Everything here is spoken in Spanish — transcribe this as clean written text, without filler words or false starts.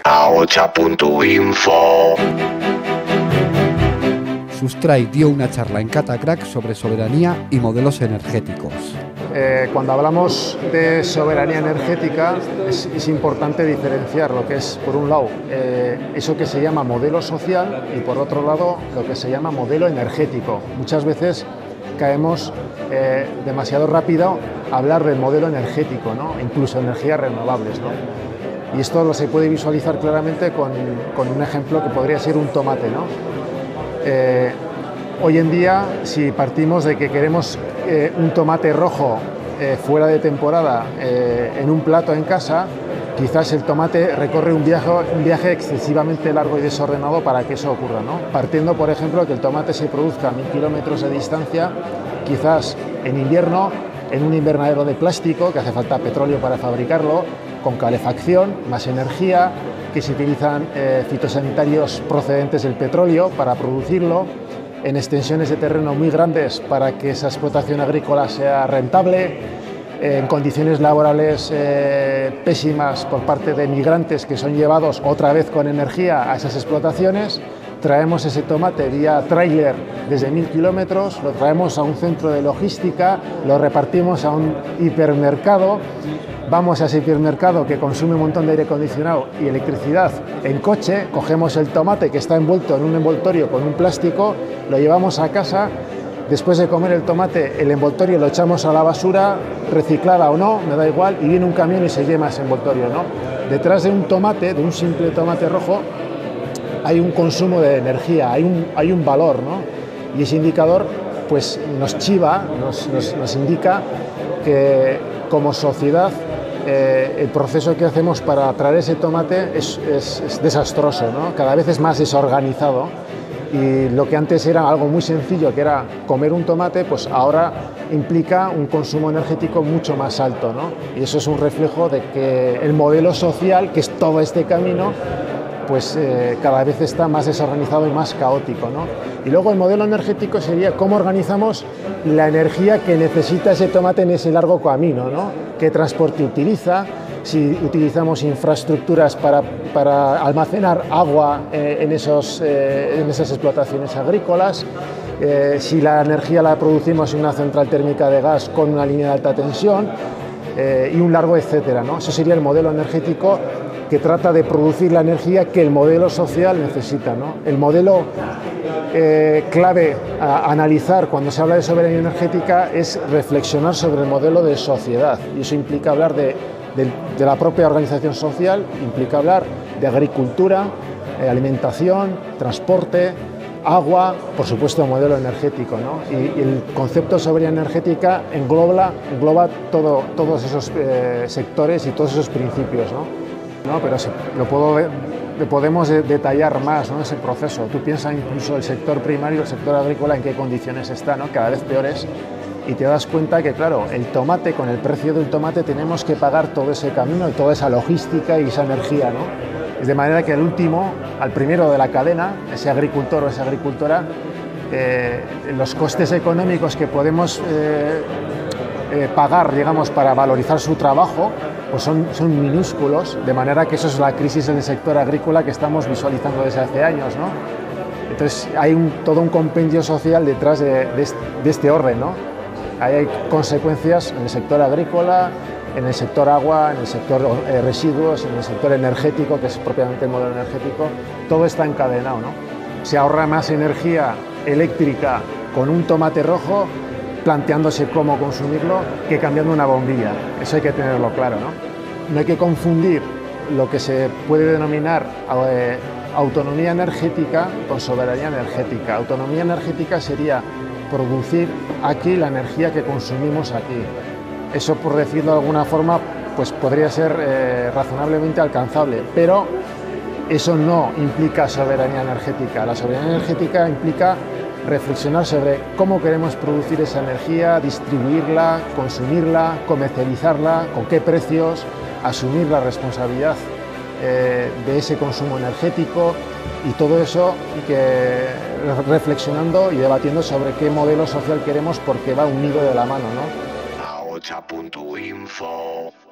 ahocha.info. Sustray dio una charla en Catacrack sobre soberanía y modelos energéticos. Cuando hablamos de soberanía energética es importante diferenciar lo que es, por un lado, eso que se llama modelo social y, por otro lado, lo que se llama modelo energético. Muchas veces caemos demasiado rápido a hablar del modelo energético, ¿no? Incluso energías renovables, ¿no? Y esto se puede visualizar claramente con un ejemplo que podría ser un tomate, ¿no? Hoy en día, si partimos de que queremos un tomate rojo fuera de temporada en un plato en casa, quizás el tomate recorre un viaje excesivamente largo y desordenado para que eso ocurra, ¿no? Partiendo, por ejemplo, que el tomate se produzca a 1000 kilómetros de distancia, quizás en invierno, en un invernadero de plástico, que hace falta petróleo para fabricarlo, con calefacción, más energía, que se utilizan fitosanitarios procedentes del petróleo para producirlo, en extensiones de terreno muy grandes para que esa explotación agrícola sea rentable, en condiciones laborales pésimas por parte de migrantes que son llevados otra vez con energía a esas explotaciones. Traemos ese tomate vía tráiler desde 1000 kilómetros, lo traemos a un centro de logística, lo repartimos a un hipermercado, vamos a ese hipermercado que consume un montón de aire acondicionado y electricidad en coche, cogemos el tomate que está envuelto en un envoltorio con un plástico, lo llevamos a casa, después de comer el tomate, el envoltorio lo echamos a la basura, reciclada o no, me da igual, y viene un camión y se lleva ese envoltorio, ¿no? Detrás de un tomate, de un simple tomate rojo, hay un consumo de energía, hay un valor, ¿no? Y ese indicador pues nos chiva, nos indica que como sociedad el proceso que hacemos para traer ese tomate es desastroso, ¿no? Cada vez es más desorganizado y lo que antes era algo muy sencillo, que era comer un tomate, pues ahora implica un consumo energético mucho más alto, ¿no? Y eso es un reflejo de que el modelo social, que es todo este camino, pues cada vez está más desorganizado y más caótico, ¿no? Y luego el modelo energético sería cómo organizamos la energía que necesita ese tomate en ese largo camino, ¿no? ¿Qué transporte utiliza? Si utilizamos infraestructuras para almacenar agua en esas explotaciones agrícolas, si la energía la producimos en una central térmica de gas con una línea de alta tensión y un largo etcétera, ¿no? Eso sería el modelo energético que trata de producir la energía que el modelo social necesita, ¿no? El modelo clave a analizar cuando se habla de soberanía energética es reflexionar sobre el modelo de sociedad, y eso implica hablar de la propia organización social, implica hablar de agricultura, alimentación, transporte, agua, por supuesto modelo energético, ¿no? Y el concepto de soberanía energética engloba todos esos sectores y todos esos principios, ¿no? Pero lo podemos detallar más, ¿no? Ese proceso. Tú piensas incluso el sector primario, el sector agrícola, en qué condiciones está, ¿no? Cada vez peores, y te das cuenta que, claro, el tomate, con el precio del tomate tenemos que pagar todo ese camino y toda esa logística y esa energía, ¿no? Es de manera que al primero de la cadena, ese agricultor o esa agricultora, los costes económicos que podemos pagar, digamos, para valorizar su trabajo, pues son minúsculos, de manera que eso es la crisis en el sector agrícola que estamos visualizando desde hace años, ¿no? Entonces hay todo un compendio social detrás de este orden, ¿no? Hay consecuencias en el sector agrícola, en el sector agua, en el sector residuos, en el sector energético, que es propiamente el modelo energético. Todo está encadenado, ¿no? Se ahorra más energía eléctrica con un tomate rojo, planteándose cómo consumirlo, que cambiando una bombilla. Eso hay que tenerlo claro, ¿no? No hay que confundir lo que se puede denominar autonomía energética con soberanía energética. Autonomía energética sería producir aquí la energía que consumimos aquí. Eso, por decirlo de alguna forma, pues podría ser razonablemente alcanzable, pero eso no implica soberanía energética. La soberanía energética implica reflexionar sobre cómo queremos producir esa energía, distribuirla, consumirla, comercializarla, con qué precios, asumir la responsabilidad de ese consumo energético, y todo eso reflexionando y debatiendo sobre qué modelo social queremos, porque va unido de la mano, ¿no? ahocha.info.